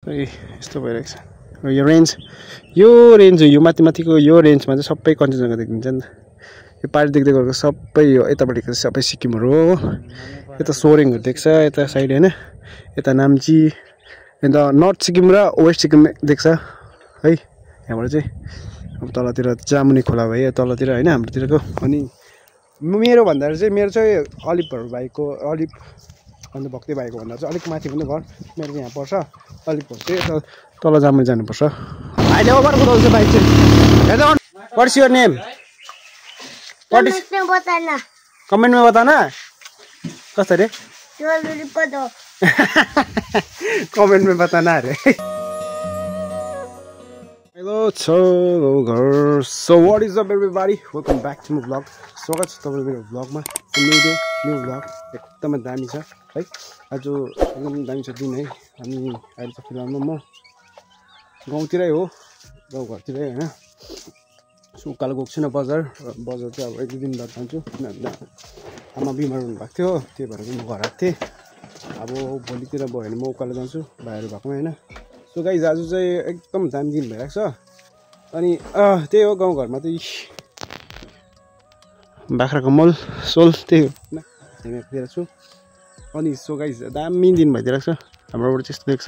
यस्तो भइरहेको छ यो रेन्ज यो माथिको यो रेन्जमा चाहिँ सबै कञ्चनजङ्घा देखिन्छ नि त यो पारि देख्दै गरेको सबै यो यतापट्टिको सबै सिक्किमहरू हो यता सोरेङहरू देख्छ यता साइड हैन यता नाम्ची अन्त नर्थ सिक्किम र वेस्ट सिक्किम देख्छ है यहाँबाट चाहिँ अब तलतिर जामुनी खोला भयो तलतिर हैन हाम्रोतिरको अनि मेरो चाहिँ अलिपहरू भाइको अलिप अन्त भक्ति भाइको भन्दा चाहिँ अलिक माथि पनि घर मेरो चाहिँ यहाँ पर्छ अलिपहरू चाहिँ यता तल जामुनी जानुपर्छ अहिले ओभर कुदाउँछ बाइक चाहिँ व्हाट्स योर नेम कमेन्ट में बताना कसरी कमेन्ट में बताना अरे हेलो घर so what is up everybody welcome back to my vlog स्वागत छ तपाईको मेरो भ्लगमा न्यू भ्लग एकदमै दामी छ है आज एकदम दामी छ दिन है अनि अहिले त फिलहालमा म गाउँतिरै हो गाउँघरतिरै हैन सो उकालो गएको छैन बजार चाहिँ अब 1-2 दिन बाद जान्छु किनभने आमा बिमार हुनु भएको थियो त्यही भएर म घर आएको थिएँ अब भोलितिर भयो भने म उकालो जान्छु भाइहरू भएकोमा हैन सो गाइज आज चाहिँ एकदम दामी दिन भइरहेको छ अनि त्यही हो गाउँघरमा चाहिँ बाख्राको मल सोल त्यही हो हैन हेमेतिर छु अनि सो गाइज दामी दिन भइदिरहेको छ हाम्रोबाट चाहिँ यस्तो देख्छ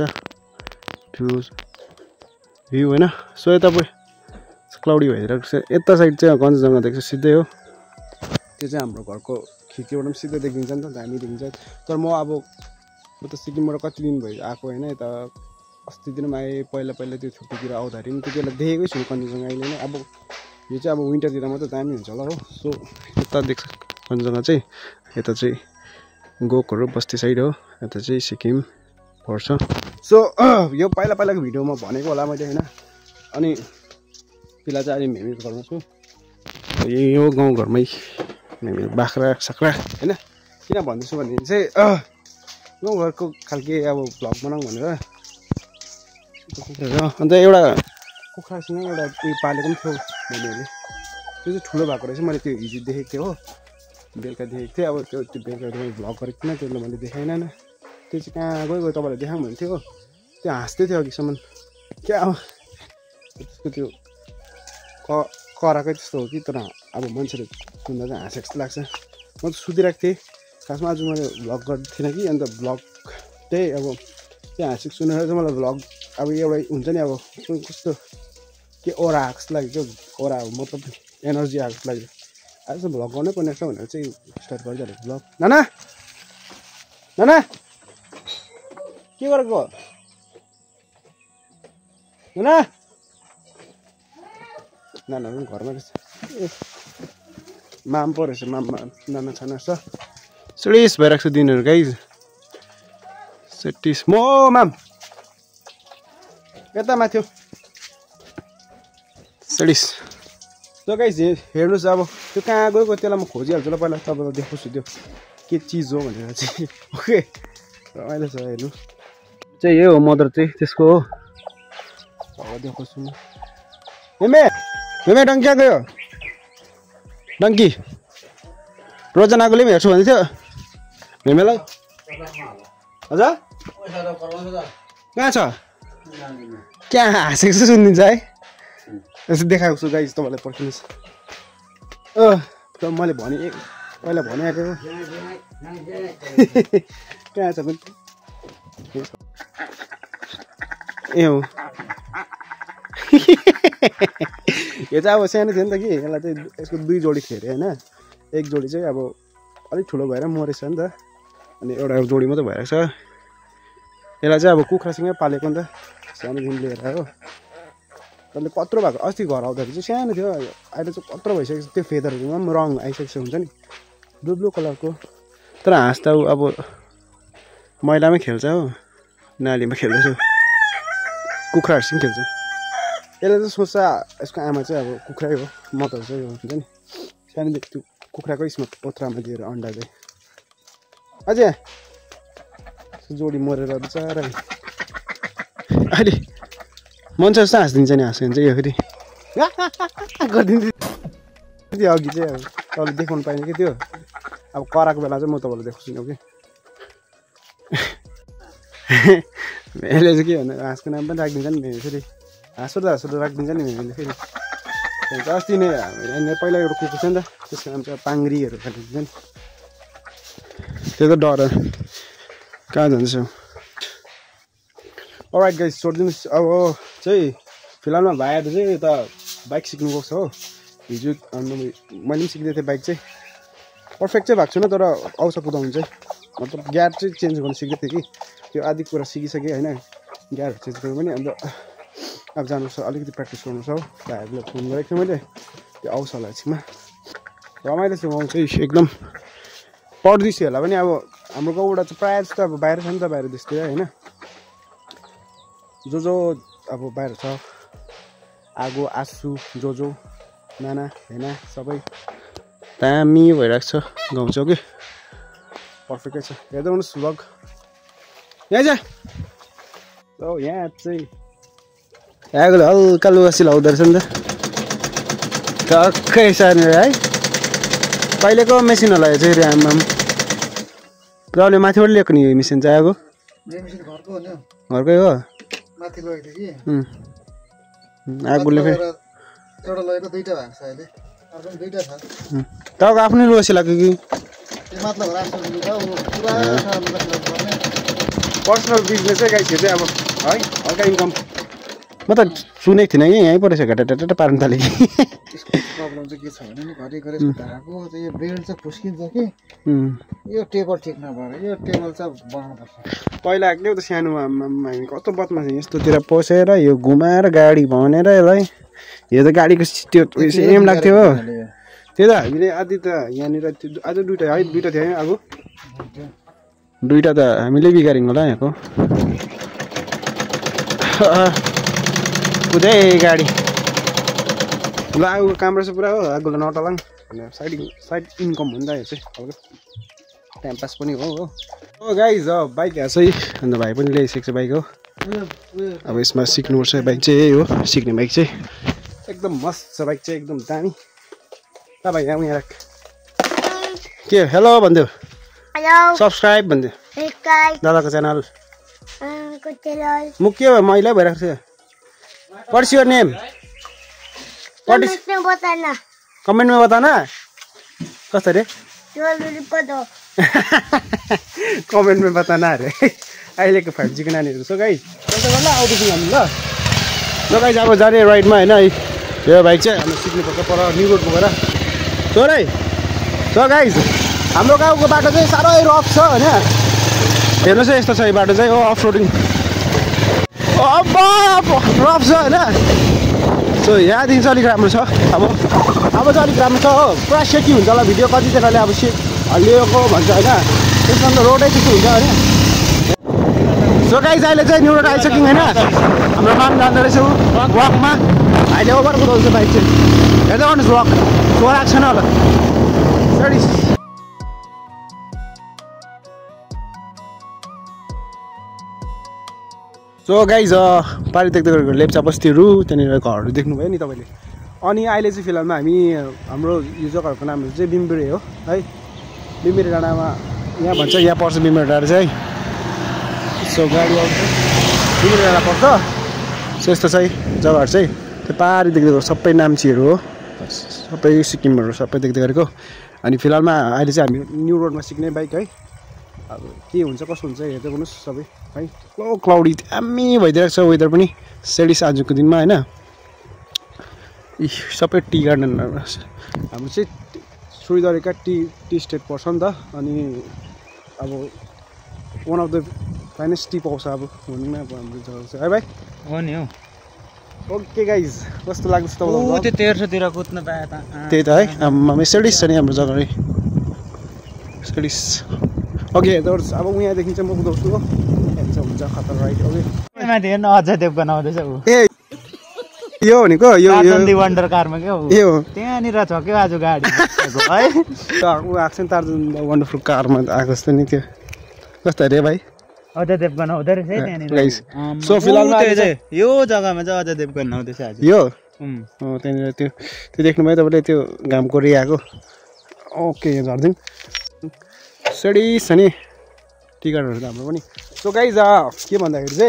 भ्यू हैन सो यता क्लाउडी भइरहेको छ यता साइड चाहिँ कञ्चनजङ्घा देख्छ सिधै हो त्यो चाहिँ हाम्रो घरको खिड्कीबाट पनि सिधै देखिन्छ नि त दामी देखिन्छ तर म त सिक्किमबाट कति दिन भयो आएको हैन यता अस्तितिर पनि आएँ पहिला त्यो छुट्टीतिर आउँदाखेरि पनि त्यति बेला देखेकै छु कञ्चनजङ्घा अहिले नै अब यो चाहिँ अब विन्टरतिर मात्रै दामी हुन्छ होला हो सो यता देख्छ कञ्चनजङ्घा चाहिँ यता चाहिँ गोकहरू बस्ती साइड हो यता चाहिँ सिक्किम पर्छ सो यो पहिलाको भिडियोमा भनेको होला मैले हैन अनि फिलहाल चाहिँ अहिले मेमीको घरमा छु यो गाउँघरमै मेमी बाख्रा साख्रा हैन किन भन्दैछु भने चाहिँ गाउँघरको खालके अब भ्लग बनाऊँ भनेर अन्त एउटा कुखुरासँग एउटा उयो पालेको पनि थियो मेमीहरूले त्यो चाहिँ ठुलो भएको रहेछ मैले त्यो हिजो देखेको थिएँ हो बेलुका देखेको थिएँ अब त्यो बेलुका मैले भ्लग गरेको थिइनँ त्यसले मैले देखाइनँ त्यो चाहिँ कहाँ गयो तपाईँलाई देखाऊँ भन्थ्यो हो त्यो हाँस्दै थियो अघिसम्म क्या त्यसको त्यो कराकै त्यस्तो हो कि तर अब मान्छेले सुन्दा चाहिँ हाँसेको जस्तो लाग्छ म त सुतिरहेको थिएँ खासमा आज मैले भ्लग गर्दै थिइनँ कि अन्त भ्लग त्यही अब त्यो हाँसेको सुनेर चाहिँ मलाई भ्लग अब एउटा हुन्छ नि अब कस्तो के ओरा आएको जस्तो लाग्यो क्या ओरा मतलब एनर्जी आएको जस्तो लाग्यो आज चाहिँ भ्लग गर्नै पर्ने रहेछ भनेर चाहिँ स्टार्ट गरिदिहालेँ भ्लग नाना के गरेको नाना पनि घरमा रहेछ माम पो रहेछ नाना छाना छ सुडिस भइरहेको छ दिनहरू गाइज सेटिस म माम यता माथि सुडिस त्यो गाइज हेर्नुहोस् अब त्यो कहाँ गएको त्यसलाई म खोजिहाल्छु ल पहिला तपाईँलाई देखाउँछु त्यो के चिज हो भनेर चाहिँ ओके अहिले छ हेर्नु चाहिँ यही हो मदर चाहिँ त्यसको हो देखाउँछु म मेमे डङ्की कहाँ गयो डङ्की रोजनाकोले पनि हेर्छु भन्दै थियो मेमेलाई हजुर कहाँ छ क्या हाँसेको चाहिँ सुनिदिन्छ है यसो देखाएको छु गाइज तपाईँलाई पर्खिनुहोस् मैले पहिला भनिहालेको कहाँ छ पनि ए हो यो चाहिँ अब सानो थियो नि त कि यसलाई चाहिँ यसको 2 जोडी थियो अरे होइन 1 जोडी चाहिँ अब अलिक ठुलो भएर मरेछ नि त अनि एउटा जोडी मात्रै भइरहेको छ यसलाई चाहिँ अब कुखुरासँगै पालेको नि त सानोदेखि लिएर हो अन्त कत्रो भएको अस्ति घर आउँदाखेरि चाहिँ सानो थियो अहिले चाहिँ कत्रो भइसकेको छ त्यो फेदरहरूमा पनि रङ आइसकेको हुन्छ नि ब्लू कलरको तर हाँस त अब मैलामै खेल्छ हो नालीमा खेल्दैछ कुखुराहरूसँग खेल्छ यसले चाहिँ सोच्छ यसको आमा चाहिँ अब कुखुरै हो मतहरू चाहिँ हुन्छ नि सानोदेखि त्यो कुखुराको ओथ्रामा दिएर अन्डा चाहिँ अझै जोडी मरेर बिचरा अहिले मान्छे जस्तो हाँसिदिन्छ नि हाँस्यो भने चाहिँ यो फेरि गरिदिन्छ त्यो अघि चाहिँ अब तपाईँले देखाउनु पाइने कि त्यो अब कराएको बेला चाहिँ म तपाईँलाई देखाउँछु नि कि मेले चाहिँ के भन्नु हाँसको नाम पनि राखिदिन्छ नि मेले फेरि हाँसो राखिदिन्छ नि मेले फेरि अस्ति नै हामीले पहिला एउटा कुकुर छ नि त त्यसको नाम चाहिँ पाङ्ग्रीहरू राखिदिन्छ नि त्यो त डर कहाँ जान्छ अलराइट गाइस सोधिदिनुहोस् अब चाहिँ फिलहालमा भाइहरू चाहिँ यता बाइक सिक्नु गएको छ हो हिजो मैले पनि सिक्दै थिएँ बाइक चाहिँ पर्फेक्ट चाहिँ भएको छैन तर आउँछ कुदाउनु चाहिँ मतलब गियर चाहिँ चेन्ज गर्नु सिक्दै थिएँ कि त्यो आदि कुरा सिकिसकेँ होइन गियरहरू चेन्ज गर्नु पनि अन्त अब जानु छ अलिकति प्र्याक्टिस गर्नु छ हो भाइहरूलाई फोन गरेको थिएँ मैले त्यो आउँछ होला एकछिनमा रमाइलो छ गाउँ चाहिँ एकदम परदेशीहरूलाई पनि अब हाम्रो गाउँबाट चाहिँ प्रायः जस्तो अब बाहिर छ नि त बाहिर देशतिर होइन जो अब बाहिर छ आगो आसु जो नाना हेना सबै दामी भइरहेको छ गाउँ चाहिँ कि पर्फेक्टै छ हेर्दै हुनुहोस् भ्लग यहाँ जा यहाँ चाहिँ आगोले हल्का लुगा सिलाउँदो रहेछ नि त टक्कै सार्ने है कहिलेको मेसिन होला चाहिँ ऱ्याममा र अहिले माथिबाट ल्याएको नि यो मेसिन चाहिँ आगो घरकै हो माथि लगेको थिएँ कि आगोले फेरि एउटा लगेको दुईटा भएको छ अहिले अर्को दुईटा छ तपाईँको आफ्नै लुगा सिलाएको कि मतलब पर्सनल बिजनेस चाहिँ गाइस चाहिँ अब है हल्का इन्कम म त सुनेको थिइनँ कि यहीँ परेछ घाटा पार्नु थालेँ कि प्रब्लम चाहिँ के छ भने नि घरि धाएको चाहिँ यो बेल्ट चाहिँ फुस्किन्छ कि यो टेबल ठिक नभएर यो टेबल चाहिँ बनाउनुपर्छ पहिला के त सानोमा हामी कस्तो बदमास यस्तोतिर पसेर यो घुमाएर गाडी भनेर यसलाई यो त गाडीको त्यो सेम लाग्थ्यो हो त्यो त हामीले आदि त यहाँनिर आज दुइटा है दुइटा थियो है अब दुइटा त हामीले बिगाऱ्यौँ होला यहाँको कुदै गाडी ल आगोको काम रहेछ पुरा हो आगोलाई नटलाङ भनेर साइड इन्कम हो नि त यो चाहिँ हल्का टाइम पास पनि हो गाइज बाइक आएको चाहिँ अन्त भाइ पनि ल्याइसकेको छ बाइक हो अब यसमा सिक्नुपर्छ बाइक चाहिँ यही हो सिक्ने बाइक चाहिँ एकदम मस्त छ बाइक चाहिँ एकदम दामी ल भाइ यहाँ राख के हेलो भनिदेऊ सब्सक्राइब भनिदेऊ दादाको च्यानल म के भयो मैला भइरहेको छु व्हाट्स योर नेम कमेंट में बताना कस्तो रे कमेंट में बताना अरे अहिलेको 5G को नानीहरू सो गाइस त्यसो गर्नु आउँदैछौँ हामी ल गाइस अब जाने राइडमा होइन यो बाइक चाहिँ हामी सिक्नुपर्छ पर न्यू रोड बोकेर सो गाइस हाम्रो गाउँको बाटो चाहिँ साह्रै रफ छ होइन हेर्नुहोस् है यस्तो छ यो बाटो चाहिँ अफ रोडिङ रफ छ होइन सो यहाँदेखि चाहिँ अलिक राम्रो छ अब चाहिँ अलिक राम्रो छ हो पुरा सेकी हुन्छ होला भिडियो कतिजनाले अब हल्लिएको भन्छ होइन त्यसमा त रोडै त्यस्तो हुन्छ होइन सो गाइस अहिले चाहिँ न्यू रोड आइसक्यौँ होइन हाम्रो माम जाँदो रहेछ वकमा अहिले ओभर कुदाउँछ बाइक चाहिँ हेर्दै गर्नुहोस् वक छोराएको छैन होला सो गाइज पारि देख्दै गरेको लेप्चा बस्तीहरू त्यहाँनिर घरहरू देख्नुभयो नि तपाईँले अनि अहिले चाहिँ फिलहालमा हामी हाम्रो यो जग्गाहरूको नामहरू चाहिँ बिम्बिरे हो है बिम्बिरे डाँडामा यहाँ भन्छ यहाँ पर्छ बिम्बिरे डाँडा चाहिँ सो गाडी आउँछ बिम्बिरे डाँडा पर्छ सो यस्तो चाहिँ जग्गाहरू चाहिँ त्यो पारि देख्दै गरेको सबै नाम्चीहरू हो सबै सिक्किमहरू सबै देख्दै गरेको अनि फिलहालमा अहिले चाहिँ हामी न्यू रोडमा सिक्ने बाइक है अब के हुन्छ कसो हुन्छ हेर्दै गर्नुहोस् सबै है क्लाउडी दामी भइदिरहेको छ वेदर पनि सेडिस आजको दिनमा होइन सबै टी गार्डनहरू हाम्रो चाहिँ सुइदरेका टी स्टेट पर्छ नि त अनि अब one of the finest tea पाउँछ अब भनौँ न अब हाम्रो जग्गा चाहिँ है भाइ हो नि हौ ओके गाइज कस्तो लाग्दैछ तपाईँलाई त्यो 1300 तिर कुद्न पाए त त्यही त है हाम्रो सेडिस छ नि हाम्रो जग्गा है सेडिस ओके अब यहाँदेखि चाहिँ म कुदाउँछु हो हुन्छ खतर राइट ओके माथि हेर्न अजय देवगन आउँदैछ ऊ ए यो भनेको यो वन्डर कारमा के हो यो त्यहाँनिर छ के आज गाडी है ऊ आएको छ नि तार्जुन वन्डरफुल कारमा आएको जस्तो नि त्यो कस्तो अरे भाइ अजय देवगन आउँदै रहेछ है त्यहाँनिर सो फिलहालमा यो जग्गामा चाहिँ अजय देवगन आउँदैछ आज यो त्यहाँनिर त्यो देख्नुभयो तपाईँले त्यो घामको रे आएको ओके झर्दिउँ सेडी छ नि टिकटहरू त हाम्रो पनि सो गाइज के भन्दाखेरि चाहिँ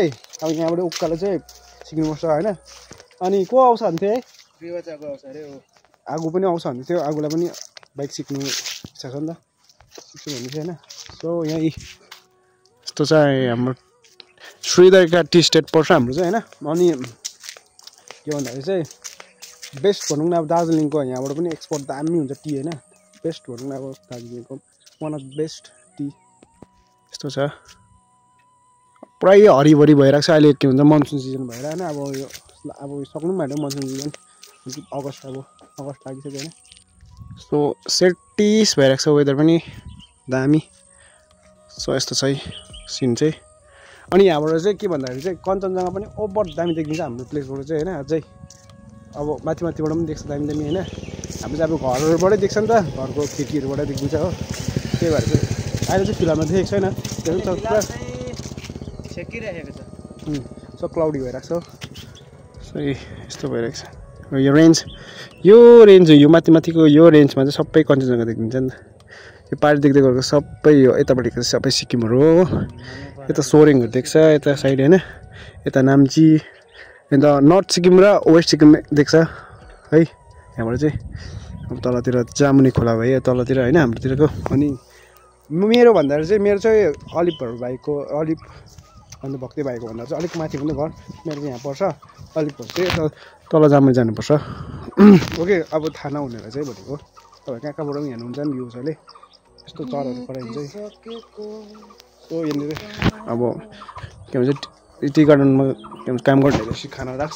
अब यहाँबाट उकालो चाहिँ सिक्नुपर्छ होइन अनि को आउँछ भन्थ्यो है बिवाचाको आउँछ अरे आगो पनि आउँछ भन्दै थियो आगोलाई पनि बाइक सिक्नु इच्छा छ नि त सिक्छु भन्दै थियो होइन सो यहाँ यस्तो चाहिँ हाम्रो श्रीधरका टी स्टेट पर्छ हाम्रो चाहिँ होइन अनि के भन्दाखेरि चाहिँ बेस्ट भनौँ न अब दार्जिलिङको यहाँबाट पनि एक्सपोर्ट दामी हुन्छ टी होइन बेस्ट भनौँ न अब दार्जिलिङको वान अफ बेस्ट टी यस्तो छ पुरै हरिभरि भइरहेको छ अहिले के भन्छ मनसुन सिजन भएर होइन अब सक्नु पनि भएन मनसुन सिजन अगस्त लागिसक्यो होइन सो सेटिस भइरहेको छ वेदर पनि दामी सो यस्तो छ सिन चाहिँ अनि यहाँबाट चाहिँ के भन्दाखेरि चाहिँ कञ्चनजङ्घा पनि ओभर दामी देखिन्छ हाम्रो प्लेसबाट चाहिँ होइन अझै अब माथिबाट पनि देख्छ दामी दामी होइन हाम्रो चाहिँ अब घरहरूबाटै देख्छ नि त घरको खिड्कीहरूबाट देखिन्छ हो त्यही भएर चाहिँ अहिले चाहिँ फिलहालमा देखेको छैन त्यो पनि पुरा छेकिरहेको छ सब क्लाउडी भइरहेको छ सो यस्तो भइरहेको छ यो रेन्ज यो माथिको यो रेन्जमा चाहिँ सबै कञ्चनजङ्घा देखिन्छ नि त यो पारि देख्दै गरेको सबै यो यतापट्टिको सबै सिक्किमहरू हो यता सोरेङहरू देख्छ यता साइड होइन यता नाम्ची अन्त नर्थ सिक्किम र वेस्ट सिक्किम देख्छ है यहाँबाट चाहिँ अब तलतिर जामुनी खोला भयो तलतिर होइन हाम्रोतिरको अनि मेरो भन्दाखेरि चाहिँ मेरो चाहिँ अलिपहरू भाइको अलिप अन्त भक्ति भाइको भन्दा चाहिँ अलिक माथि पनि घर मेरो चाहिँ यहाँ पर्छ अलिपहरू चाहिँ तल जामुनी जानुपर्छ ओके अब थाहा नहुनेलाई चाहिँ भनेको तपाईँ कहाँ कहाँबाट पनि हेर्नुहुन्छ नि भ्युजहरूले यस्तो चराहरू पठाइन्छ सो यहाँनिर अब के भन्छ टी गार्डनमा के भन्छ काम गर्नेहरू खाना राख्छ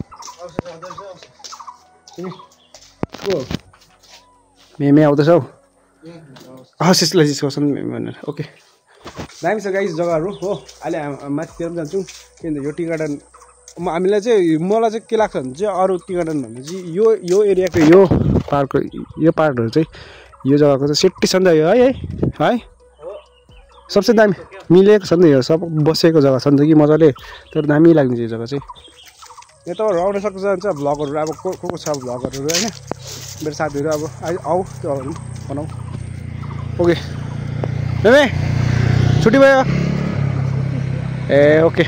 मेमे आउँदैछ हौ त्यसलाई जिस्काउँछन् मेमे भनेर ओके दामी छ गाइस जग्गाहरू हो अहिले माथितिर पनि जान्छौँ किन यो टी गार्डन हामीलाई चाहिँ मलाई चाहिँ के लाग्छ भने चाहिँ अरू टी गार्डन भन्दा चाहिँ यो एरियाको यो पार्कहरू चाहिँ यो जग्गाको चाहिँ सेफ्टी छ नि त यो है सबसे दामी मिलेको छ नि त यो सब बसेको जग्गा छ नि त कि मजाले तर दामी लाग्ने यो जग्गा चाहिँ यहाँ त आउन सक्छ जान्छ भ्लगहरू अब को छ भ्लगहरू होइन मेरो साथीहरू अब आऊ त्योहरू बनाऊ ओके मेमे छुट्टी भयो ए ओके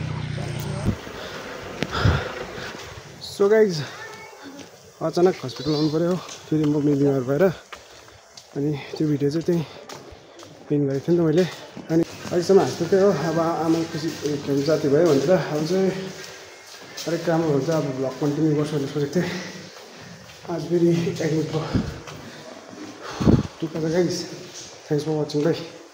सो गाइज अचानक हस्पिटल आउनु पऱ्यो फेरि म बिमार भएर अनि त्यो भिडियो चाहिँ त्यहीँ पेन गरेको थिएँ नि त मैले अनि अहिलेसम्म हाँस्नु थियो हो अब आमा खुसी के भन्छ जाति भयो भनेर अब चाहिँ अलिक राम्रो हुन्छ अब भ्लग कन्टिन्यू गर्छु भनेर सोचेको थिएँ आज फेरि एडमिट भयो दुःख छ गाइस थ्याङ्क्स फर वाचिङ भाइ